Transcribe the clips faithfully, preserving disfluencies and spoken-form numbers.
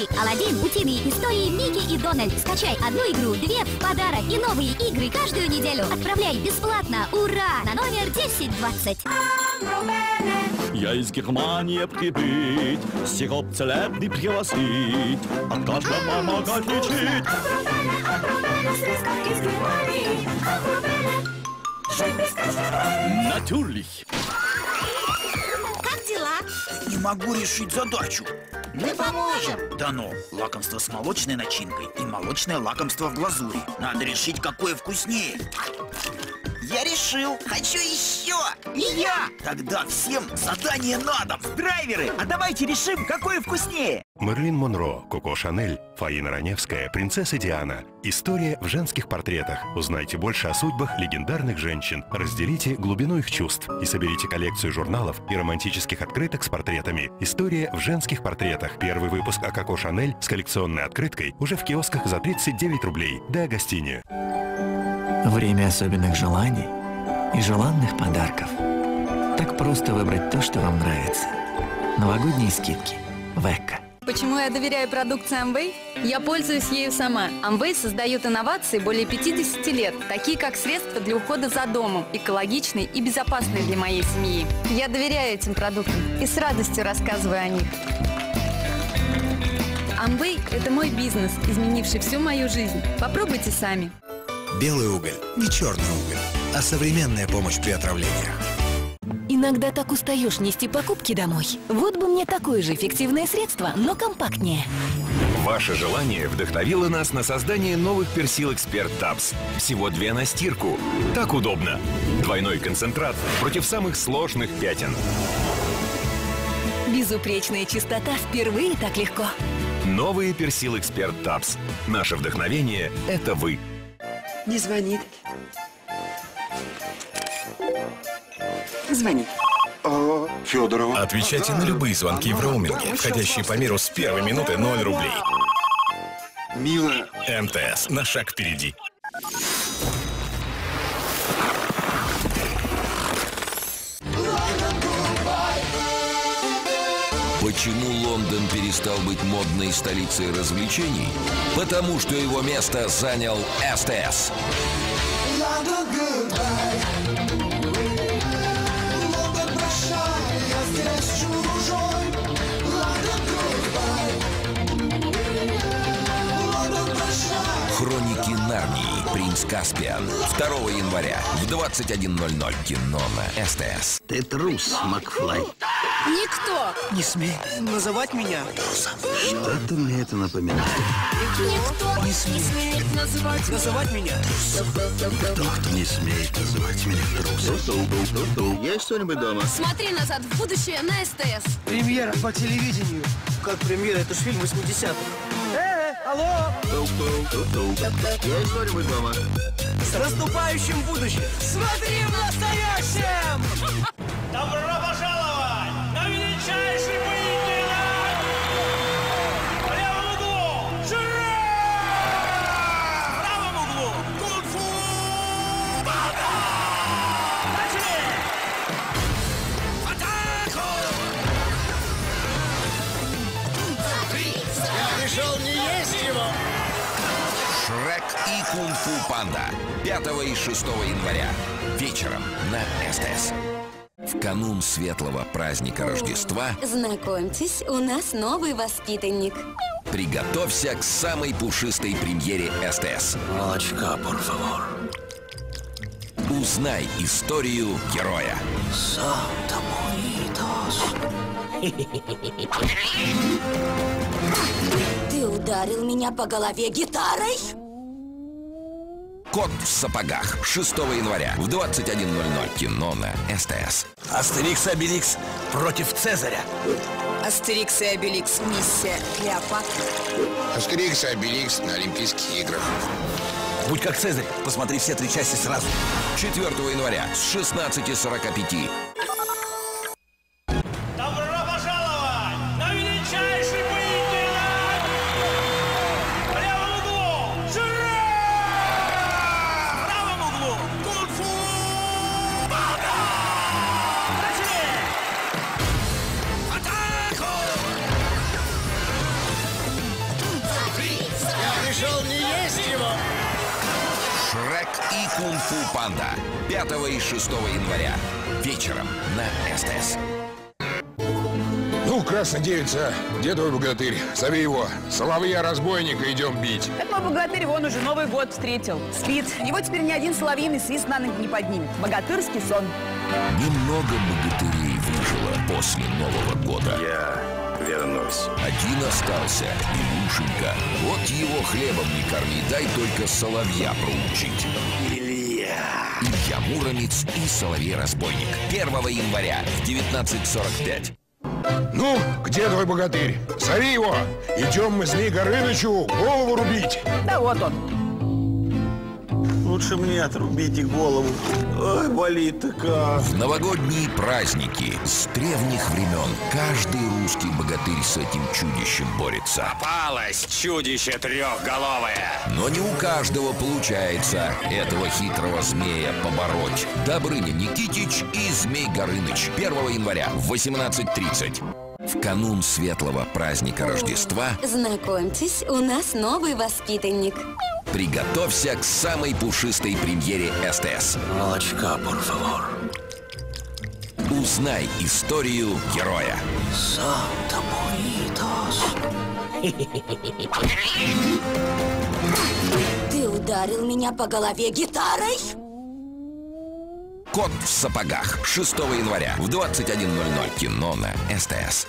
игры «Аладдин», «Утиные истории», «Микки и Дональд». Скачай одну игру, две в подарок и новые игры каждую неделю. Отправляй бесплатно. Ура! На номер десять двадцать. Я из Германии прибыть, сироп целебный превосхит, от кашля помогать лечить. Натюрлих. Как дела? Не могу решить задачу. Мы поможем. Да ну, лакомство с молочной начинкой и молочное лакомство в глазури. Надо решить, какое вкуснее. Я решил. Хочу еще. И я. Тогда всем задание на дом. Драйверы, а давайте решим, какое вкуснее. Мерлин Монро, Коко Шанель, Фаина Раневская, принцесса Диана. История в женских портретах. Узнайте больше о судьбах легендарных женщин. Разделите глубину их чувств и соберите коллекцию журналов и романтических открыток с портретами. История в женских портретах. Первый выпуск о Коко Шанель с коллекционной открыткой уже в киосках за тридцать девять рублей. До Агастини. Время особенных желаний и желанных подарков. Так просто выбрать то, что вам нравится. Новогодние скидки. Векка. Почему я доверяю продукции Amway? Я пользуюсь ею сама. Amway создает инновации более пятидесяти лет, такие как средства для ухода за домом, экологичные и безопасные для моей семьи. Я доверяю этим продуктам и с радостью рассказываю о них. Amway – это мой бизнес, изменивший всю мою жизнь. Попробуйте сами. Белый уголь, не черный уголь, а современная помощь при отравлениях. Иногда так устаешь нести покупки домой. Вот бы мне такое же эффективное средство, но компактнее. Ваше желание вдохновило нас на создание новых персил Эксперт Табс. Всего две на стирку. Так удобно. Двойной концентрат против самых сложных пятен. Безупречная чистота впервые так легко. Новые персил Эксперт Табс. Наше вдохновение – это вы. Не звонит. Звонит. Алло, Федорова. Отвечайте на любые звонки в роуминге, входящие по миру с первой минуты ноль рублей. Милая. МТС. На шаг впереди. Почему Лондон перестал быть модной столицей развлечений? Потому что его место занял СТС. Хроники Нарнии. Принц Каспиан. второго января в двадцать один ноль ноль. Кино на СТС. Ты трус, Макфлай. Никто! Не смей называть меня трусом. Что-то мне это напоминает. Никто не смеет называть, называть меня трусом. Кто не смеет называть меня трусом? Есть что-нибудь дома? Смотри назад в будущее на СТС. Премьера по телевидению. Как премьера? Это ж фильм восьмидесятых. Э, алло! Есть что-нибудь дома? С наступающим будущим! Смотри в настоящем! Добро пожаловать на величайший поединок! В левом углу Жире! В правом углу Кунг-фу Панда! Начали! Атаку! Я пришел не есть его! Шрек и Кунг-фу Панда. пятого и шестого января. Вечером на СТС. В канун светлого праздника Рождества знакомьтесь, у нас новый воспитанник. приготовься к самой пушистой премьере СТС. Молочка, por favor. Узнай историю героя. Санта Ты ударил меня по голове гитарой? Кот в сапогах. шестого января в двадцать один ноль ноль. Кино на СТС. Астерикс и Обеликс против Цезаря. Астерикс и Обеликс. Миссия Клеопатра. Астерикс и Обеликс на Олимпийских играх. Будь как Цезарь, посмотри все три части сразу. четвёртого января с шестнадцати сорока пяти. Добро пожаловать на величайший поединок! В левом углу Жире! В правом углу Кунг-фу Панда! Начали! Атаку! пришел не есть его. Шрек и Кунг-фу Панда. пятого и шестого января. Вечером на СТС. Ну, красная девица, где твой богатырь? Зови его. Соловья разбойника идем бить. Это мой богатырь, вон уже Новый год встретил. Спит. Его теперь ни один соловьиный свист на ноги не поднимет. Богатырский сон. Немного богатырей выжило после Нового года. Я вернусь. Один остался, Илюшенька. Вот его хлебом не корми, дай только соловья проучить. Илья. Илья Муромец и Соловей-разбойник. первого января в девятнадцать сорок пять. Ну, где твой богатырь? Зови его. Идем мы Змей Горынычу голову рубить. Да вот он. Лучше мне отрубите голову. Ой, болит-то как. В новогодние праздники с древних времен каждый русский богатырь с этим чудищем борется. Попалось чудище трехголовое. Но не у каждого получается этого хитрого змея побороть. Добрыня Никитич и Змей Горыныч. первого января в восемнадцать тридцать. В канун светлого праздника Рождества Знакомьтесь, у нас новый воспитанник. приготовься к самой пушистой премьере СТС. Молочка, por favor. Узнай историю героя. Санта Ты ударил меня по голове гитарой? Кот в сапогах. шестого января в двадцать один ноль ноль. Кино на СТС.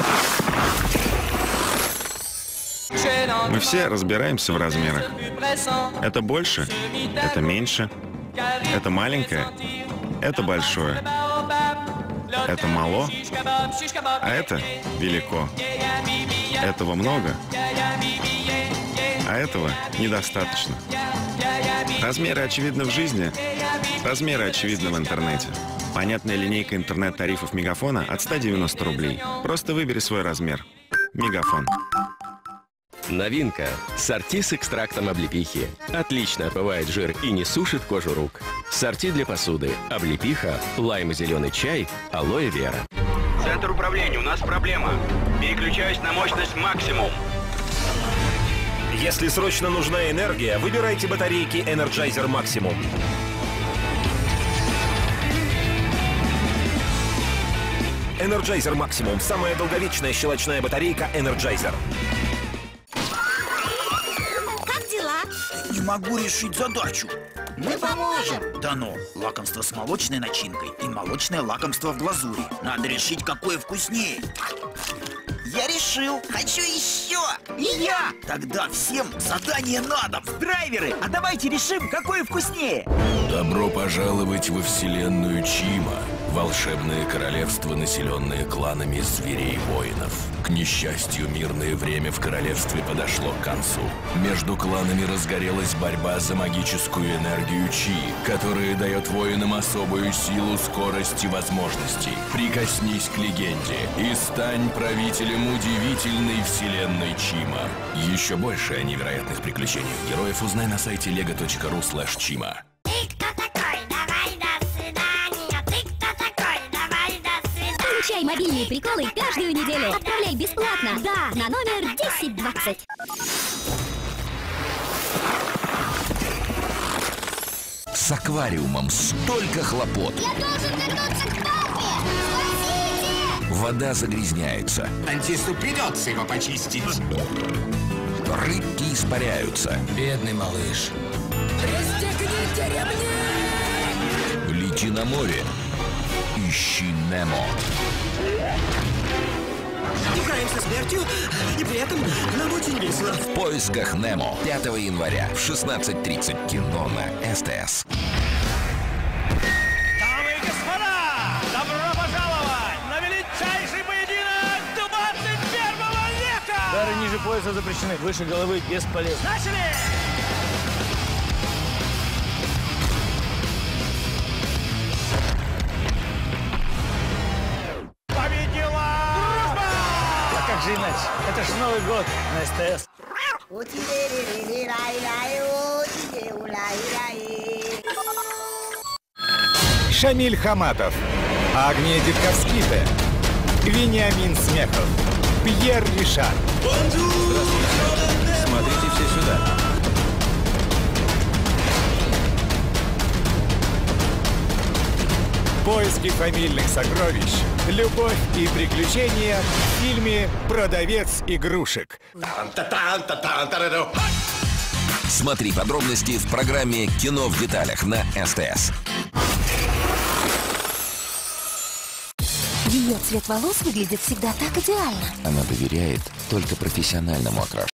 Мы все разбираемся в размерах. Это больше, это меньше, это маленькое, это большое, это мало, а это велико. Этого много, а этого недостаточно. Размеры очевидны в жизни, размеры очевидны в интернете. Понятная линейка интернет-тарифов Мегафона от ста девяноста рублей. Просто выбери свой размер. Мегафон. Новинка. Сорти с экстрактом облепихи. Отлично отмывает жир и не сушит кожу рук. Сорти для посуды. Облепиха, лаймо-зеленый чай, алоэ вера. Центр управления, у нас проблема. Переключаюсь на мощность максимум. Если срочно нужна энергия, выбирайте батарейки Energizer Maximum. Energizer Maximum – самая долговечная щелочная батарейка Energizer. Не могу решить задачу. Мы поможем. Да ну, лакомство с молочной начинкой и молочное лакомство в глазури. Надо решить, какое вкуснее. Я решил. Хочу еще. И я. Тогда всем задание на дом. Драйверы, а давайте решим, какое вкуснее. Добро пожаловать во вселенную Чима. Волшебное королевство, населенное кланами зверей-воинов. К несчастью, мирное время в королевстве подошло к концу. Между кланами разгорелась борьба за магическую энергию Чи, которая дает воинам особую силу, скорость и возможности. Прикоснись к легенде и стань правителем удивительной вселенной Чима. Еще больше о невероятных приключениях героев узнай на сайте лего точка ру слэш чима. Получай мобильные приколы каждую неделю. Отправляй бесплатно. Да, на номер десять двадцать. С аквариумом столько хлопот. Я должен вернуться к папе. Спасите! Вода загрязняется. Антисту придется его почистить. Рыбки испаряются. Бедный малыш. Пристегните ремни! Лети на море. Ищи Немо. Играем со смертью, и при этом нам очень весело. В поисках Немо. пятого января в шестнадцать тридцать. Кино на СТС. Дамы и господа, добро пожаловать на величайший поединок двадцать первого века! Дары ниже пояса запрещены, выше головы бесполезно. Начали! Как же иначе? Это ж Новый год на СТС. Шамиль Хаматов, Агния Дитковскита, Вениамин Смехов, Пьер Ришар. Здравствуйте. Смотрите все сюда. Поиски фамильных сокровищ, любовь и приключения в фильме «Продавец игрушек». Смотри подробности в программе «Кино в деталях» на СТС. Ее цвет волос выглядит всегда так идеально. Она доверяет только профессиональному окрашиванию.